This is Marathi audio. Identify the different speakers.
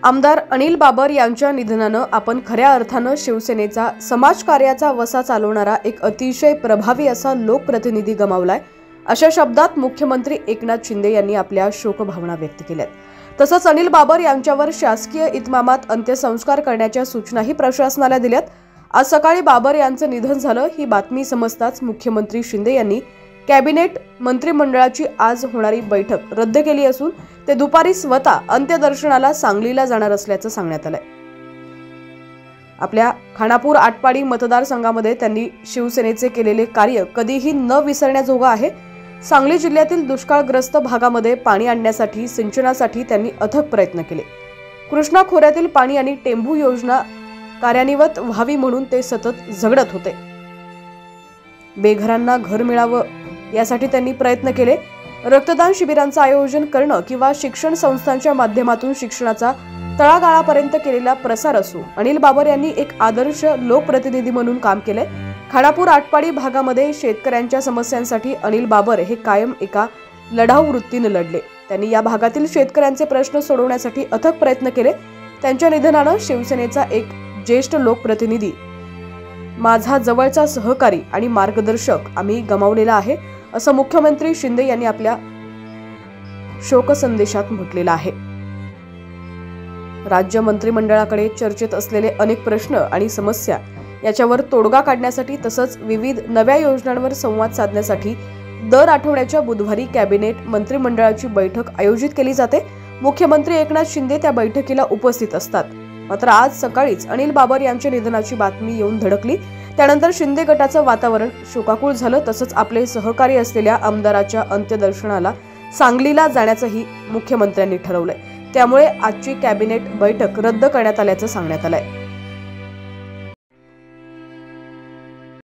Speaker 1: आमदार अनिल बाबर यांच्या निधनानं आपण खऱ्या अर्थानं शिवसेनेचा समाजकार्याचा वसा चालवणारा एक अतिशय प्रभावी असा लोकप्रतिनिधी गमावलाय, अशा शब्दात मुख्यमंत्री एकनाथ शिंदे यांनी आपल्या शोकभावना व्यक्त केल्यात। तसंच अनिल बाबर यांच्यावर शासकीय इतमामात अंत्यसंस्कार करण्याच्या सूचनाही प्रशासनाला दिल्यात। आज सकाळी बाबर यांचं निधन झालं ही बातमी समजताच मुख्यमंत्री शिंदे यांनी कॅबिनेट मंत्रिमंडळाची आज होणारी बैठक रद्द केली असून ते दुपारी स्वतः अंत्यदर्शनाला सांगलीला जाणार असल्याचं सांगण्यात आलंय। आपल्या खानापूर आटपाडी मतदारसंघामध्ये त्यांनी शिवसेनेचे केलेले कार्य कधीही न विसरण्याजोगं आहे। सांगली जिल्ह्यातील दुष्काळग्रस्त भागामध्ये पाणी आणण्यासाठी सिंचनासाठी त्यांनी अथक प्रयत्न केले। कृष्णा खोऱ्यातील पाणी आणि टेंभू योजना कार्यान्वित व्हावी म्हणून ते सतत झगडत होते। बेघरांना घर मिळावं यासाठी त्यांनी प्रयत्न केले। रक्तदान शिबिरांचं आयोजन करणं किंवा शिक्षण संस्थांच्या माध्यमातून शिक्षणाचा तळागाळापर्यंत केलेला प्रसार असो, अनिल बाबर यांनी एक आदर्श लोकप्रतिनिधी म्हणून काम केले। खानापूर आटपाडी भागामध्ये शेतकऱ्यांच्या समस्यांसाठी अनिल बाबर हे कायम एका लढाऊ वृत्तीने लढले। त्यांनी या भागातील शेतकऱ्यांचे प्रश्न सोडवण्यासाठी अथक प्रयत्न केले। त्यांच्या निधनानं शिवसेनेचा एक ज्येष्ठ लोकप्रतिनिधी, माझा जवळचा सहकारी आणि मार्गदर्शक आम्ही गमावलेला आहे, असं मुख्यमंत्री शिंदे यांनी आपल्या शोक संदेशात म्हटलेलं आहे। राज्य मंत्रिमंडळाकडे चर्चेत असलेले अनेक प्रश्न आणि समस्या याच्यावर तोडगा काढण्यासाठी तसंच विविध नव्या योजनांवर संवाद साधण्यासाठी दर आठवड्याच्या बुधवारी कॅबिनेट मंत्रिमंडळाची बैठक आयोजित केली जाते। मुख्यमंत्री एकनाथ शिंदे त्या बैठकीला उपस्थित असतात। मात्र आज सकाळीच अनिल बाबर यांच्या निधनाची बातमी येऊन धडकली। त्यानंतर शिंदे गटाचं वातावरण शोकाकुळ झालं। तसंच आपले सहकारी असलेल्या आमदाराच्या अंत्यदर्शनाला सांगलीला जाण्याचंही मुख्यमंत्र्यांनी ठरवलंय। त्यामुळे आजची कॅबिनेट बैठक रद्द करण्यात आल्याचं सांगण्यात आलंय।